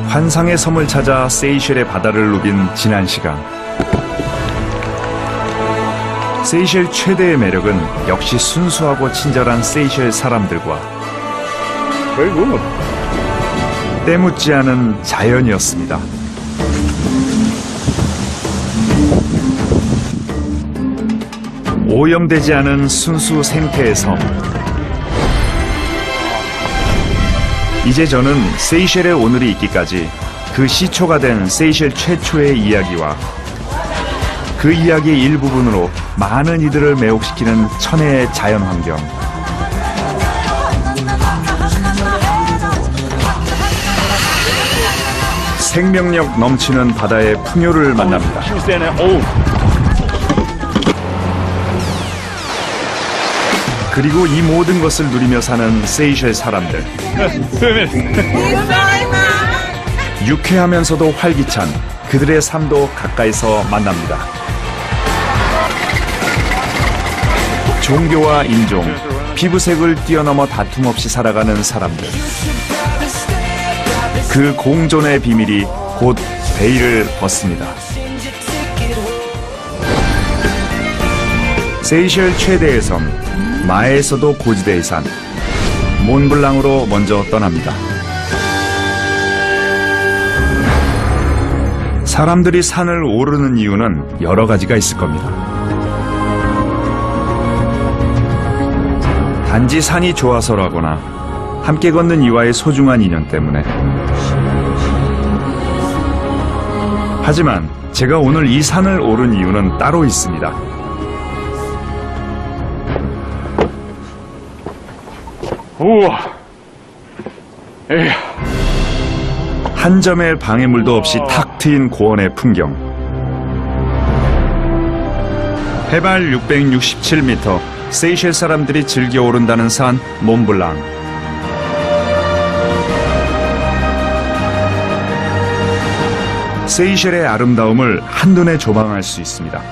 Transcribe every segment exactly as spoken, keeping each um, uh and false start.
환상의 섬을 찾아 세이셸의 바다를 누빈 지난 시간. 세이셸 최대의 매력은 역시 순수하고 친절한 세이셸 사람들과 결국 때묻지 않은 자연이었습니다. 오염되지 않은 순수 생태의 섬. 이제 저는 세이셸의 오늘이 있기까지 그 시초가 된 세이셸 최초의 이야기와 그 이야기의 일부분으로 많은 이들을 매혹시키는 천혜의 자연환경, 생명력 넘치는 바다의 풍요를 만납니다. 그리고 이 모든 것을 누리며 사는 세이셸 사람들. 유쾌하면서도 활기찬 그들의 삶도 가까이서 만납니다. 종교와 인종, 피부색을 뛰어넘어 다툼 없이 살아가는 사람들. 그 공존의 비밀이 곧 베일을 벗습니다. 세이셸 최대의 섬, 마에서도 고지대의 산, 몬블랑으로 먼저 떠납니다. 사람들이 산을 오르는 이유는 여러 가지가 있을 겁니다. 단지 산이 좋아서라거나 함께 걷는 이와의 소중한 인연 때문에. 하지만 제가 오늘 이 산을 오른 이유는 따로 있습니다. 우와. 에휴. 한 점의 방해물도 없이 탁 트인 고원의 풍경. 해발 육백육십칠 미터, 세이셸 사람들이 즐겨 오른다는 산 몬블랑. 세이셸의 아름다움을 한눈에 조망할 수 있습니다.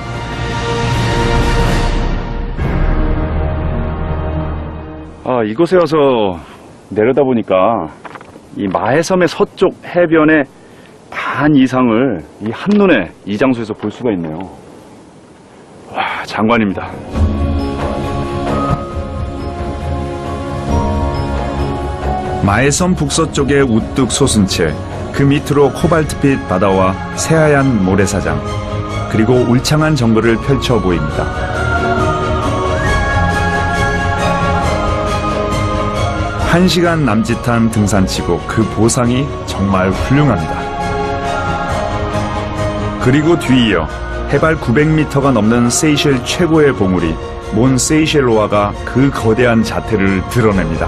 아, 이곳에 와서 내려다보니까 이 마해섬의 서쪽 해변의 반 이상을 이 한눈에 이 장소에서 볼 수가 있네요. 와, 장관입니다. 마해섬 북서쪽에 우뚝 솟은 채 그 밑으로 코발트빛 바다와 새하얀 모래사장, 그리고 울창한 정글을 펼쳐 보입니다. 한 시간 남짓한 등산치고 그 보상이 정말 훌륭합니다. 그리고 뒤이어 해발 구백 미터가 넘는 세이셸 최고의 봉우리 몬 세이셸로아가 그 거대한 자태를 드러냅니다.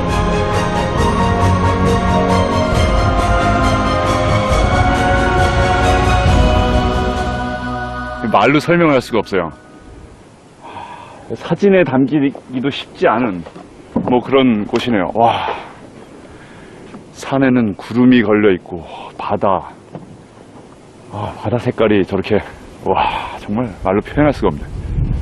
말로 설명할 수가 없어요. 사진에 담기기도 쉽지 않은 뭐 그런 곳이네요. 와, 산에는 구름이 걸려 있고 바다, 아, 바다 색깔이 저렇게, 와, 정말 말로 표현할 수가 없네.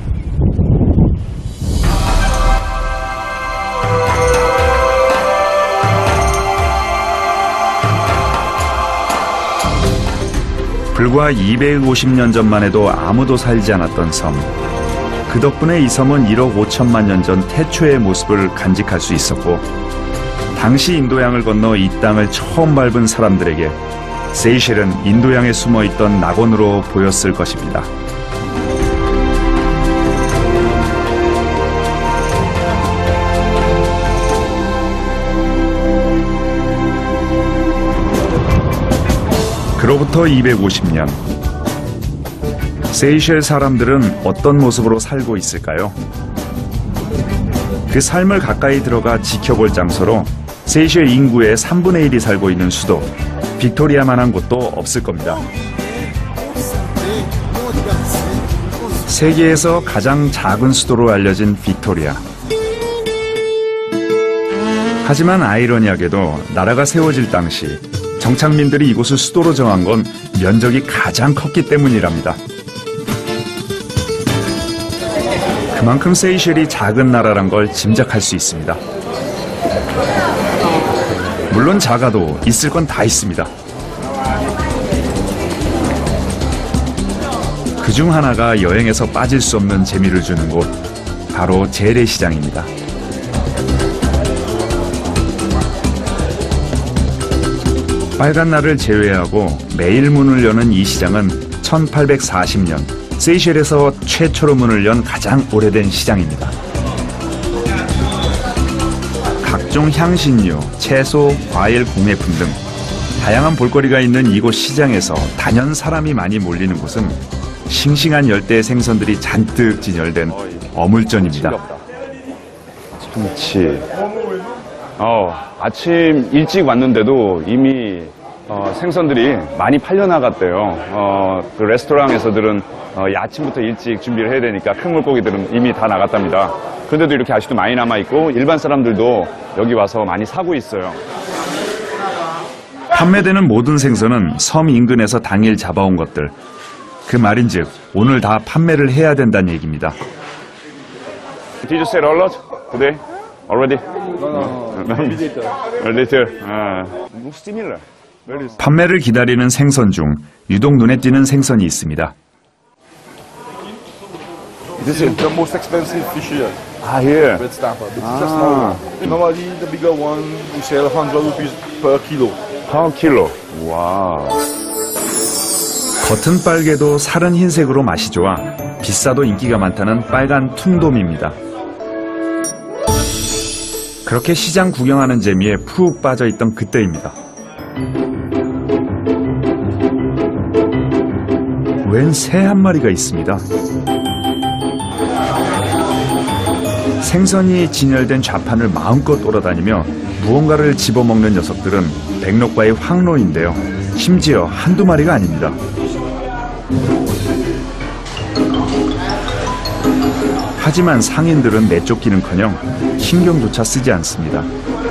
불과 이백오십 년 전만 해도 아무도 살지 않았던 섬. 그 덕분에 이 섬은 일억 오천만 년 전 태초의 모습을 간직할 수 있었고, 당시 인도양을 건너 이 땅을 처음 밟은 사람들에게 세이셸은 인도양에 숨어있던 낙원으로 보였을 것입니다. 그로부터 이백오십 년, 세이셸 사람들은 어떤 모습으로 살고 있을까요? 그 삶을 가까이 들어가 지켜볼 장소로 세이셸 인구의 삼분의 일이 살고 있는 수도 빅토리아만한 곳도 없을 겁니다. 세계에서 가장 작은 수도로 알려진 빅토리아. 하지만 아이러니하게도 나라가 세워질 당시 정착민들이 이곳을 수도로 정한 건 면적이 가장 컸기 때문이랍니다. 그만큼 세이셸이 작은 나라란 걸 짐작할 수 있습니다. 물론 작아도 있을 건 다 있습니다. 그중 하나가 여행에서 빠질 수 없는 재미를 주는 곳, 바로 재래시장입니다. 빨간 날을 제외하고 매일 문을 여는 이 시장은 천팔백사십 년 세이셸에서 최초로 문을 연 가장 오래된 시장입니다. 각종 향신료, 채소, 과일, 공예품 등 다양한 볼거리가 있는 이곳 시장에서 단연 사람이 많이 몰리는 곳은 싱싱한 열대 생선들이 잔뜩 진열된 어물전입니다. 참치. 어, 아침 일찍 왔는데도 이미 어, 생선들이 많이 팔려나갔대요. 어, 그 레스토랑에서들은 어, 이 아침부터 일찍 준비를 해야 되니까 큰 물고기들은 이미 다 나갔답니다. 그런데도 이렇게 아직도 많이 남아있고 일반 사람들도 여기 와서 많이 사고 있어요. 판매되는 모든 생선은 섬 인근에서 당일 잡아온 것들. 그 말인즉 오늘 다 판매를 해야 된다는 얘기입니다. Did you sell a lot today? Already? No, no. A little. A little. Uh, looks similar. Very similar. 판매를 기다리는 생선 중 유독 눈에 띄는 생선이 있습니다. This is the most expensive fish here. Ah, here. Red snapper. This is a small one. Normally, the bigger one we sell one hundred rupees per kilo. Per kilo. 와. 겉은 빨개도 살은 흰색으로 맛이 좋아 비싸도 인기가 많다는 빨간 퉁돔입니다. 그렇게 시장 구경하는 재미에 푹 빠져있던 그때입니다. 웬 새 한 마리가 있습니다. 생선이 진열된 좌판을 마음껏 돌아다니며 무언가를 집어먹는 녀석들은 백록바의 황로인데요. 심지어 한두 마리가 아닙니다. 하지만 상인들은 내쫓기는커녕 신경조차 쓰지 않습니다.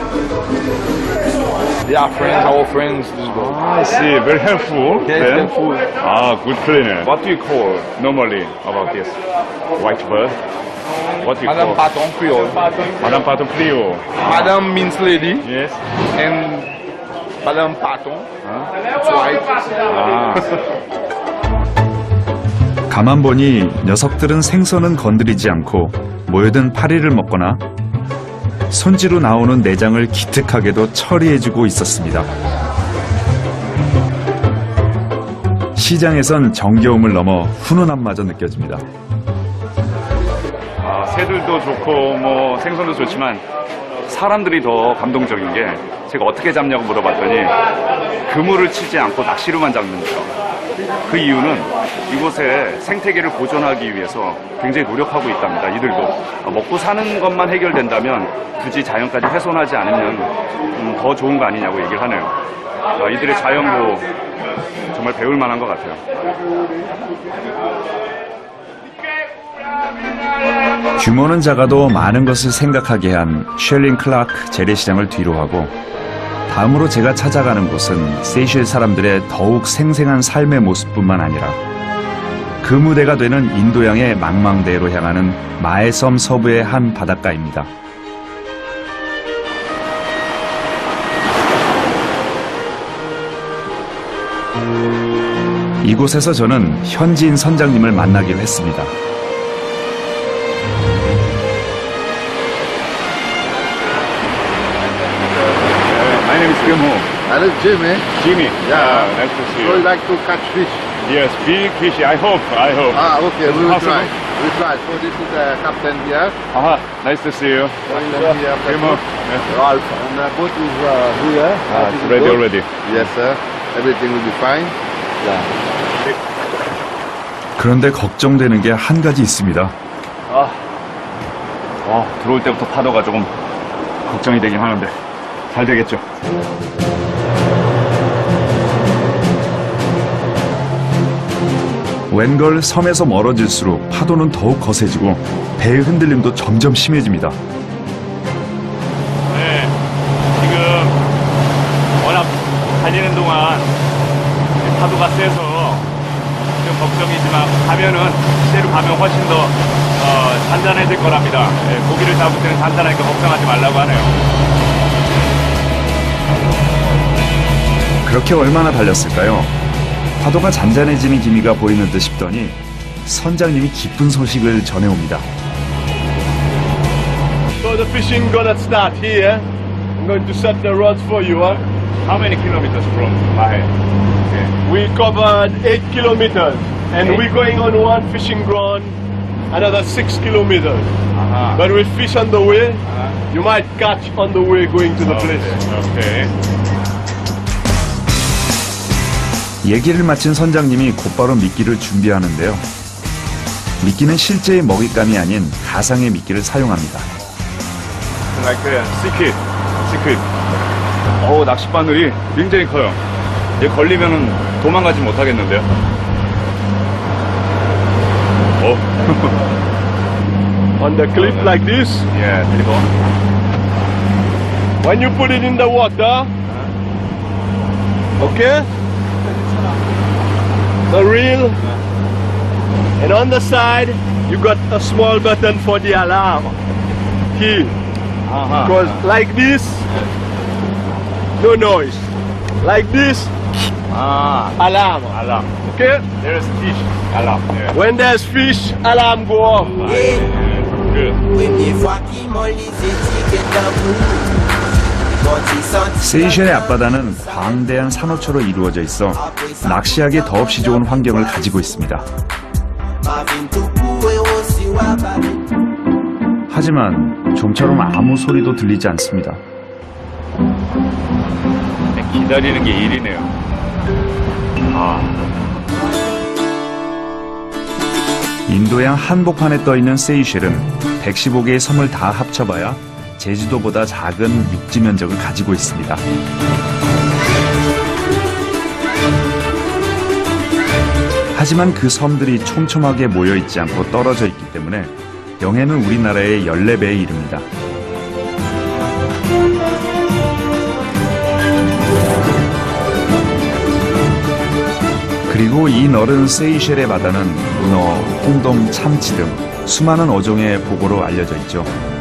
Yeah, friends, our friends. This is good. I see. Very helpful. Yeah, it's helpful. Ah, good cleaner. What do you call normally about this white bird? What do you Madame call? Paton Creole. Madame Paton Creole. Madame means lady, Yes. and Madame Paton, it's white. 아. 가만 보니 녀석들은 생선은 건드리지 않고 모여든 파리를 먹거나 손지로 나오는 내장을 기특하게도 처리해주고 있었습니다. 시장에선 정겨움을 넘어 훈훈함마저 느껴집니다. 아, 새들도 좋고 뭐 생선도 좋지만 사람들이 더 감동적인 게 제가 어떻게 잡냐고 물어봤더니 그물을 치지 않고 낚시로만 잡는데요. 그 이유는 이곳에 생태계를 보존하기 위해서 굉장히 노력하고 있답니다. 이들도 먹고 사는 것만 해결된다면 굳이 자연까지 훼손하지 않으면 음, 더 좋은 거 아니냐고 얘기를 하네요. 아, 이들의 자연도 정말 배울 만한 것 같아요. 규모는 작아도 많은 것을 생각하게 한 쉘린 클라크 재래시장을 뒤로 하고 다음으로 제가 찾아가는 곳은 세이셸 사람들의 더욱 생생한 삶의 모습뿐만 아니라 그 무대가 되는 인도양의 망망대해로 향하는 마에섬 서부의 한 바닷가입니다. 이곳에서 저는 현지인 선장님을 만나기로 했습니다. My name is Kim Ho. That is Jimmy. Jimmy. Yeah. Uh, nice to see So you you. like to catch fish? Yes, big fish. I hope. I hope. Ah, okay, Is we it will possible? try. We will try. So this is the captain here. Aha, nice to see you. And here, Kim Ho. Ralph. And the boat is uh, here. Ah, That it's is ready good. already. Yes, sir. Everything will be fine. Yeah. 그런데 걱정되는 게 한 가지 있습니다. 아, 아, 들어올 때부터 파도가 조금 걱정이 되긴 하는데 잘 되겠죠. 웬걸 섬에서 멀어질수록 파도는 더욱 거세지고 배의 흔들림도 점점 심해집니다. 네, 지금 워낙 달리는 동안 파도가 세서 좀 걱정이지만 가면은 실제로 가면 훨씬 더 어, 잔잔해질 거랍니다. 네, 고기를 잡을 때는 잔잔하니까 걱정하지 말라고 하네요. 그렇게 얼마나 달렸을까요? 파도가 잔잔해지는 기미가 보이는 듯 싶더니 선장님이 기쁜 소식을 전해옵니다. So the fishing gonna start here. I'm going to set the rods for you. Huh? How many kilometers from Mahe? Okay. We covered eight kilometers, and Eight. we're going on one fishing ground, another six kilometers. 아하. But we fish on the way. Uh-huh. You might catch on the way going to the place. Okay. 얘기를 마친 선장님이 곧바로 미끼를 준비하는데요. 미끼는 실제의 먹잇감이 아닌 가상의 미끼를 사용합니다. Like the squid. squid. 어우, 낚싯바늘이 굉장히 커요. 얘 걸리면은 도망가지 못하겠는데요. 어. On the cliff like this. 예, 그리고 When you put it in the water, okay? The reel, and on the side you got a small button for the alarm key. 아하. Because like this, no noise. Like this, 아, alarm. 알람. Okay? There's fish. 알람. 예. When there's fish, alarm go off. 아, 예, 예. Good. Première fois qu'ils m'ont les étiquettes d'amour. 세이셸의 앞바다는 광대한 산호초로 이루어져 있어 낚시하기 더없이 좋은 환경을 가지고 있습니다. 하지만 좀처럼 아무 소리도 들리지 않습니다. 기다리는 게 일이네요. 아, 인도양 한복판에 떠있는 세이셸은 백십오 개의 섬을 다 합쳐봐야 제주도보다 작은 육지 면적을 가지고 있습니다. 하지만 그 섬들이 촘촘하게 모여있지 않고 떨어져 있기 때문에 영해는 우리나라의 열네 배에 이릅니다. 그리고 이 넓은 세이셸의 바다는 문어, 홍돔, 참치 등 수많은 어종의 보고로 알려져 있죠.